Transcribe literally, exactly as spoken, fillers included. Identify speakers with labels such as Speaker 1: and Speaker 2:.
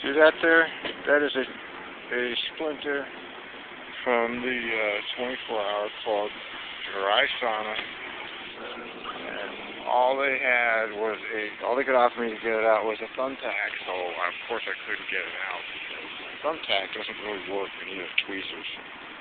Speaker 1: See that there? That is a, a splinter from the uh, twenty-four hour called Dry Sauna. And all they had was a, all they could offer me to get it out was a thumbtack, so of course I couldn't get it out. Thumbtack doesn't really work, you need tweezers.